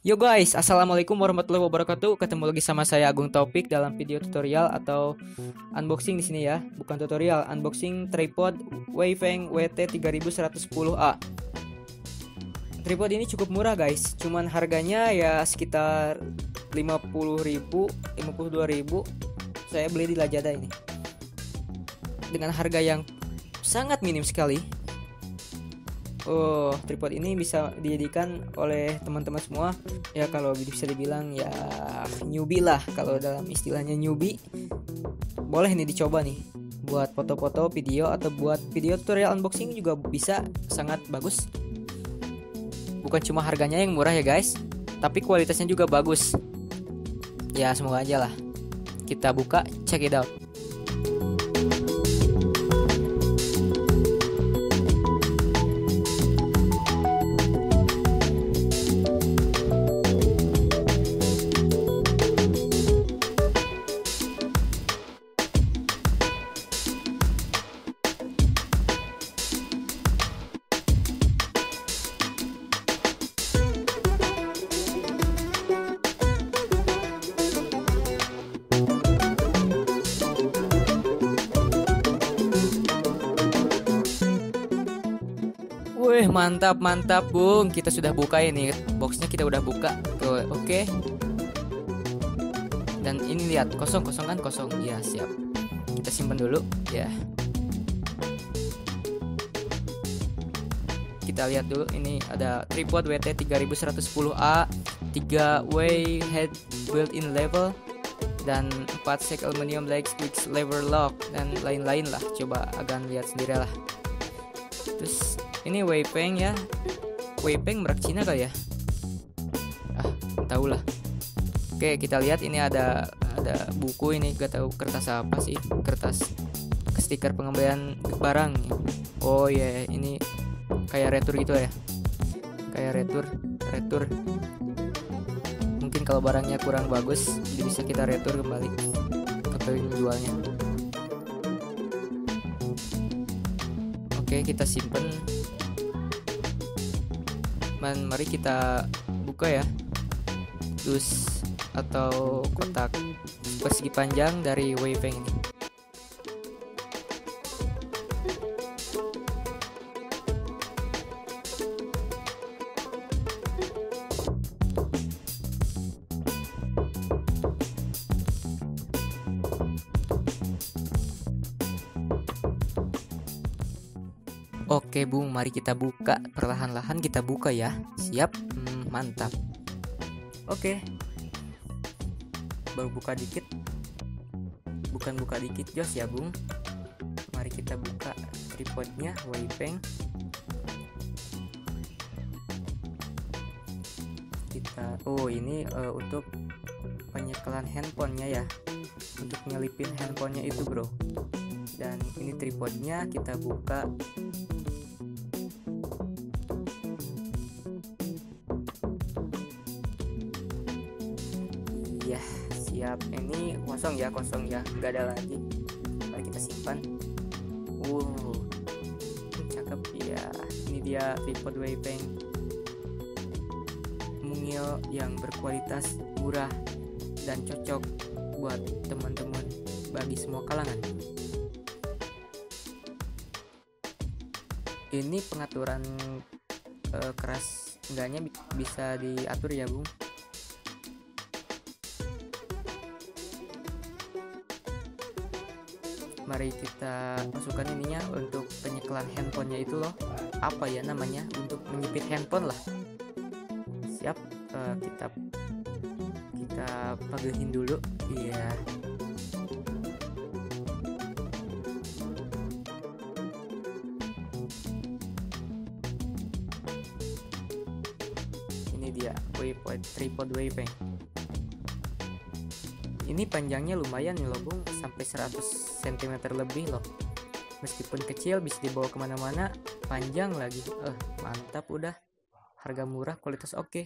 Yo guys, assalamualaikum warahmatullahi wabarakatuh. Ketemu lagi sama saya Agung Taufik dalam video tutorial atau unboxing di sini ya, bukan tutorial. Unboxing tripod Weifeng WT3110A. Tripod ini cukup murah guys, cuman harganya ya sekitar 50.000, 52.000. Saya beli di Lazada ini dengan harga yang sangat minim sekali. Oh, tripod ini bisa dijadikan oleh teman-teman semua ya, kalau bisa dibilang ya newbie lah, kalau dalam istilahnya newbie. Boleh nih dicoba nih buat foto-foto, video, atau buat video tutorial unboxing juga bisa, sangat bagus. Bukan cuma harganya yang murah ya guys, tapi kualitasnya juga bagus. Ya semoga aja lah. Kita buka, check it out. Wih, mantap mantap Bung. Kita sudah buka ini. Boxnya kita udah buka. Tuh, oke. Dan ini lihat kosong kan, kosong. Ya, siap. Kita simpan dulu ya. Kita lihat dulu, ini ada tripod WT3110A, 3-way head built-in level, dan 4 sek aluminium legs with lever lock, dan lain-lain lah. Coba agan lihat sendiri lah. Terus ini Weifeng ya, Weifeng merek Cina kali ya, tahu lah. Oke, kita lihat ini ada buku, ini gak tahu kertas apa sih, kertas stiker pengembalian barang. Oh ya, ini kayak retur gitu ya, kayak retur. Mungkin kalau barangnya kurang bagus jadi bisa kita retur kembali ke penjualnya. Oke, kita simpen. Dan mari kita buka ya, dus atau kotak persegi panjang dari Weifeng ini. Oke Bung, mari kita buka, perlahan-lahan kita buka ya. Siap? Mantap. Oke, baru buka dikit, bukan buka dikit jos ya Bung. Mari kita buka tripodnya Weifeng. Ini untuk penyekelan handphonenya ya, untuk nyelipin handphonenya itu bro. Dan ini tripodnya, kita buka. Ya siap, ini kosong ya, nggak ada lagi. Mari kita simpan. Cakep ya. Ini dia tripod Weifeng mungil yang berkualitas, murah, dan cocok buat teman-teman bagi semua kalangan. Ini pengaturan keras enggaknya bisa diatur ya Bung. Mari kita masukkan ininya untuk penyekelan handphonenya itu loh, apa ya namanya, untuk menyipit handphone lah. Siap, kita pagehin dulu ya. Ini dia tripod Weifeng. Ini panjangnya lumayan nih loh Bung, sampai 100 cm lebih loh. Meskipun kecil bisa dibawa kemana-mana, panjang lagi. Mantap udah. Harga murah, kualitas oke.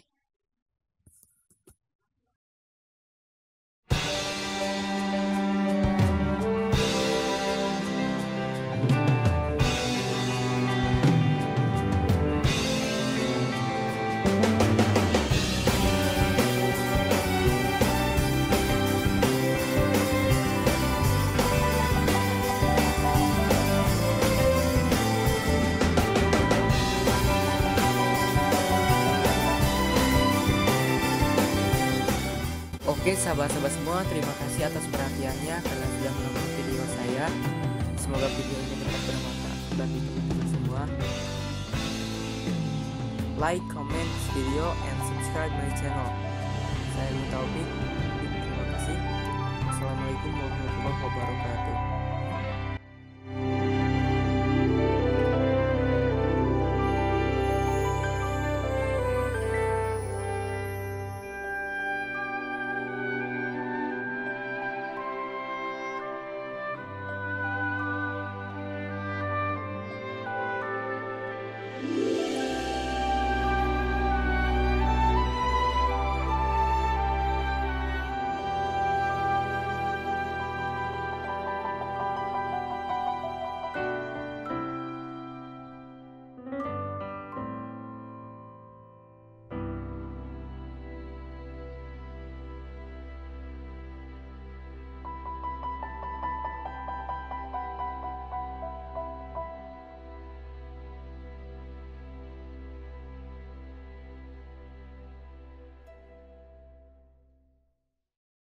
Oke sahabat-sahabat semua, terima kasih atas perhatiannya karena sudah menonton video saya. Semoga video ini dapat bermanfaat bagi teman-teman semua. Like, comment this video, and subscribe my channel. Saya Agung Taufik. Terima kasih. Assalamualaikum warahmatullahi wabarakatuh.